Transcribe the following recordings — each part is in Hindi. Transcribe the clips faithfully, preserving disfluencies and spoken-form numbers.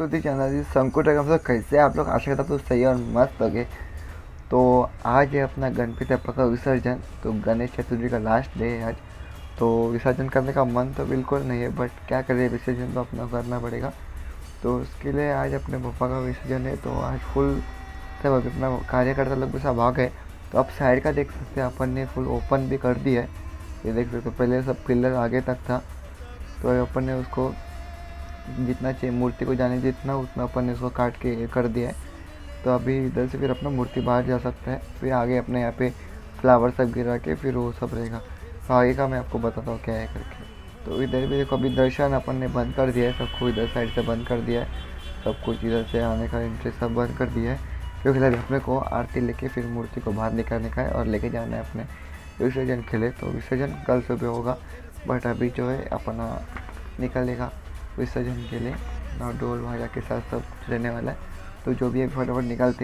To the channel Shanku Tech. तो कैसे आप लोग आशा करता तो सही और मस्त लगे। तो आज है अपना गणपति बप्पा का विसर्जन। तो गणेश चतुर्थी का लास्ट डे है आज। तो विसर्जन करने का मन तो बिल्कुल नहीं है, बट क्या करें, विसर्जन तो अपना करना पड़ेगा। तो उसके लिए आज अपने बप्पा का विसर्जन है। तो आज फुल सब अभी अपना कार्यकर्ता लोग भी सब आ गए। तो आप साइड का देख सकते हैं, अपन ने फुल ओपन भी कर दिया है। ये देख सकते हो, पहले सब पिलर आगे तक था, तो अपन ने उसको जितना चाहिए मूर्ति को जाने जितना उतना अपन ने उसको काट के कर दिया है। तो अभी इधर से फिर अपना मूर्ति बाहर जा सकता है। फिर आगे अपने यहाँ पे फ्लावर सब गिरा के फिर वो सब रहेगा। तो आगे का मैं आपको बताता हूँ क्या है करके। तो इधर भी देखो, अभी दर्शन अपन ने बंद कर दिया है, सबको इधर साइड से बंद कर दिया है। सब कुछ इधर से आने का इंटरेस्ट सब बंद कर दिया है, क्योंकि अभी अपने को आरती लेके फिर मूर्ति को बाहर निकालने का है और लेके जाना है अपने विसर्जन के लिए। तो विसर्जन कल सुबह होगा, बट अभी जो है अपना निकलेगा विसर्जन के लिए ना, ढोल भाजा के साथ सब रहने वाला है। तो जो भी है फटाफट निकालते।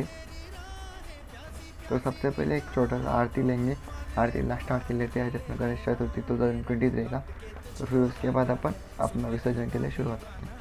तो सबसे पहले एक छोटा सा आरती लेंगे, आरती लास्ट आरती लेते हैं आज अपना Ganesh Chaturthi two thousand twenty three का। तो फिर उसके बाद अपन अपना विसर्जन के लिए शुरुआत करते हैं।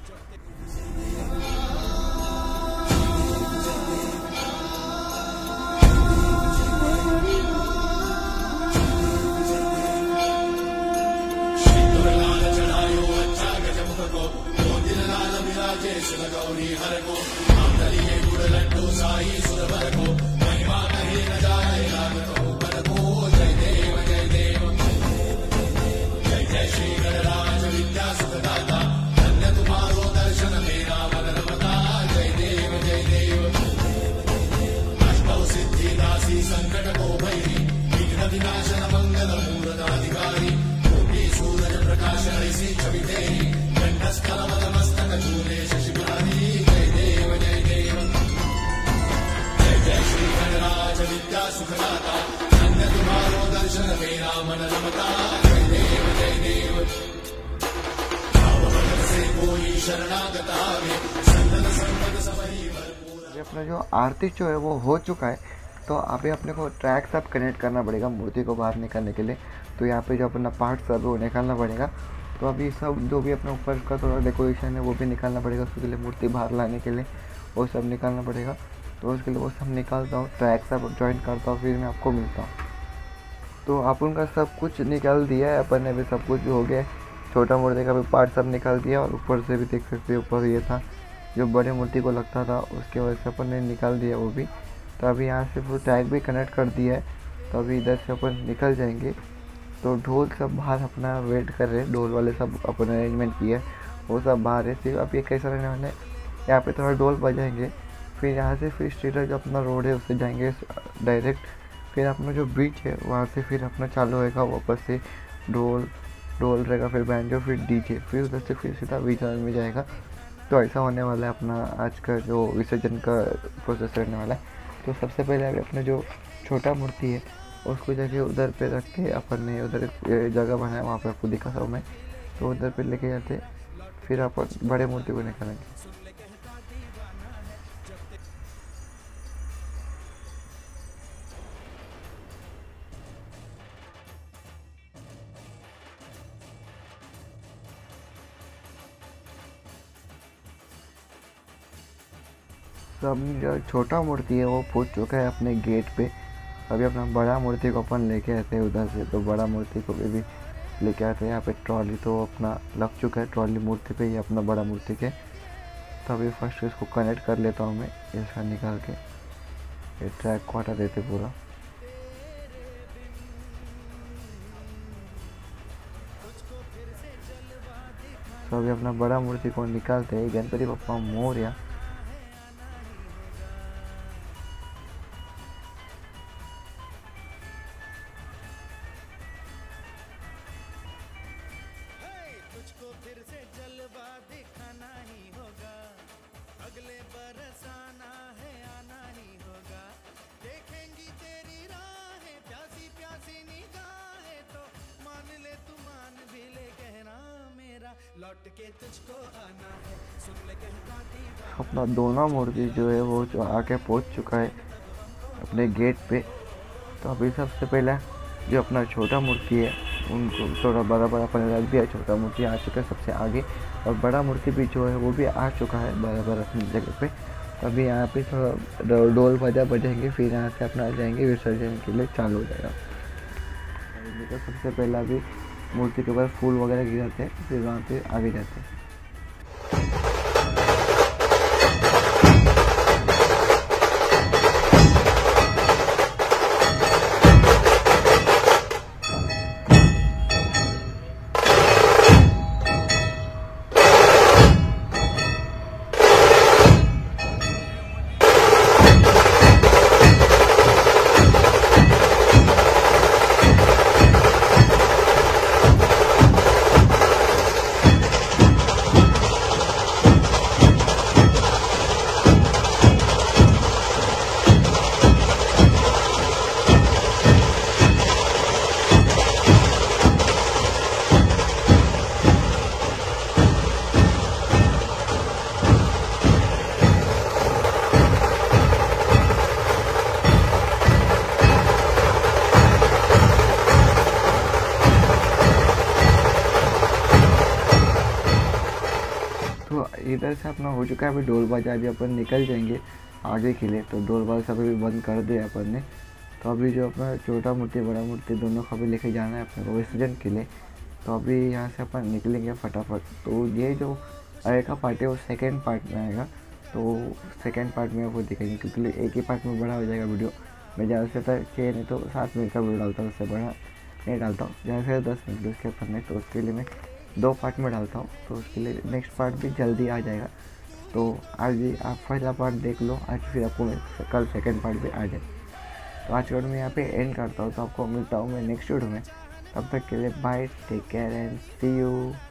अपना जो आरती जो है वो हो चुका है। तो अभी अपने को ट्रैक सब कनेक्ट करना पड़ेगा मूर्ति को बाहर निकालने के लिए। तो यहाँ पे जो अपना पार्ट सब है वो निकालना पड़ेगा। तो अभी सब जो भी अपने ऊपर का थोड़ा डेकोरेशन है वो भी निकालना पड़ेगा। उसके लिए मूर्ति बाहर लाने के लिए वो सब निकालना पड़ेगा। तो उसके लिए वो सब निकालता हूँ, ट्रैक सब ज्वाइन करता हूँ, फिर मैं आपको मिलता हूँ। तो अपन का सब कुछ निकाल दिया है, अपन ने भी सब कुछ हो गया। छोटा मूर्ति का भी पार्ट सब निकाल दिया और ऊपर से भी देख सकते हैं, ऊपर ये था जो बड़े मूर्ति को लगता था, उसके वजह से अपन ने निकाल दिया वो भी। तो अभी यहाँ से फुल टैग भी कनेक्ट कर दिया है। तो अभी इधर से अपन निकल जाएंगे। तो ढोल सब बाहर अपना वेट कर रहे हैं, ढोल वाले सब अपन अरेंजमेंट किया है, वो सब बाहर है। फिर अब ये कैसा रहने वाला है, यहाँ पे थोड़ा ढोल बजाएंगे, फिर यहाँ से फिर स्ट्रीट जो अपना रोड है उससे जाएंगे डायरेक्ट। फिर अपना जो ब्रिज है वहाँ से फिर अपना चालू होएगा वापस से ढोल ढोल रहेगा, फिर बैंजो, फिर डीजे, फिर उधर से फिर सीधा विसर्जन में जाएगा। तो ऐसा होने वाला है अपना आज का जो विसर्जन का प्रोसेस रहने वाला है। तो सबसे पहले अभी अपना जो छोटा मूर्ति है उसको जगह उधर पे रख के अपन ने उधर एक जगह बनाया, वहाँ पे आपको दिखा था मैं। तो उधर पे लेके जाते, फिर अपन बड़े मूर्ति को निकालेंगे। तो अपनी जो छोटा मूर्ति है वो पहुंच चुका है अपने गेट पे। अभी अपना बड़ा मूर्ति को अपन लेके आते हैं उधर से। तो बड़ा मूर्ति को भी, भी लेके आते हैं यहाँ पे। ट्रॉली तो अपना लग चुका है, ट्रॉली मूर्ति पे ही अपना बड़ा मूर्ति के। तो अभी फर्स्ट इसको कनेक्ट कर लेता हूँ मैं, इसका निकाल के ये ट्रैक को हटा देते पूरा। तो अभी अपना बड़ा मूर्ति को निकालते हैं। गणपति बप्पा मोरया। अपना दोनों मूर्ति जो है वो जो आके पहुंच चुका है अपने गेट पे। तो अभी सबसे पहले जो अपना छोटा मूर्ति है उनको थोड़ा बड़ा बड़ा अपन रख दिया। छोटा मूर्ति आ चुका है सबसे आगे। और बड़ा मूर्ति भी जो है वो भी आ चुका है बराबर अपनी जगह पे। तो अभी यहाँ पे थोड़ा डोल बाजा बजेंगे, फिर यहाँ से अपना जाएंगे विसर्जन के लिए चालू हो जाएगा। तो सबसे पहले अभी मूर्ति के ऊपर फूल वगैरह गिराते हैं, फिर वहाँ पे आगे जाते हैं। तो इधर से अपना हो चुका है अभी ढोल बाजा। अभी अपन निकल जाएंगे आगे के लिए। तो ढोल बाजा सब अभी बंद कर दिया अपन ने। तो अभी जो अपना छोटा मूर्ति बड़ा मूर्ति दोनों को अभी लेके जाना है अपने को विसर्जन के लिए। तो अभी यहाँ से अपन निकलेंगे फटाफट। तो ये जो आगे का पार्ट है वो सेकेंड पार्ट में आएगा, तो सेकेंड पार्ट में वो दिखाएंगे, क्योंकि एक ही पार्ट में बड़ा हो जाएगा वीडियो। मैं ज़्यादा से ज़्यादा छः नहीं तो सात मिनट का वीडियो डालता हूँ, उससे बड़ा नहीं डालता हूँ। ज़्यादा से दस मिनट उसके अपन में, तो उसके लिए मैं दो पार्ट में डालता हूँ। तो उसके लिए नेक्स्ट पार्ट भी जल्दी आ जाएगा। तो आज भी आप पहला पार्ट देख लो आज, फिर आपको मैं कल सेकंड पार्ट भी आ जाए। तो आज वीडियो में यहाँ पे एंड करता हूँ। तो आपको मिलता हूँ मैं नेक्स्ट वीडियो में। तब तक के लिए bye, take care and see you.